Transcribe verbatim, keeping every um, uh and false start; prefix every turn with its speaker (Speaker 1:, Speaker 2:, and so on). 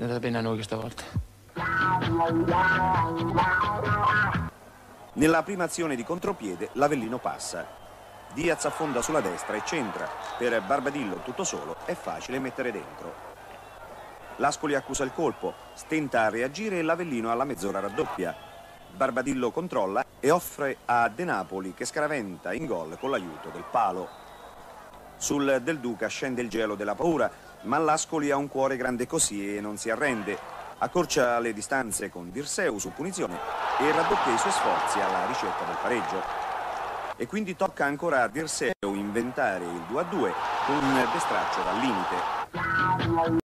Speaker 1: è andata bene a noi questa volta.
Speaker 2: Nella prima azione di contropiede l'Avellino passa. Diaz affonda sulla destra e centra. Per Barbadillo tutto solo è facile mettere dentro. L'Ascoli accusa il colpo, stenta a reagire e l'Avellino alla mezz'ora raddoppia. Barbadillo controlla e offre a De Napoli che scaraventa in gol con l'aiuto del palo. Sul Del Duca scende il gelo della paura, ma l'Ascoli ha un cuore grande così e non si arrende. Accorcia le distanze con Dirseu su punizione e raddoppia i suoi sforzi alla ricerca del pareggio. E quindi tocca ancora a Dirseu inventare il due a due con un destraccio dal limite.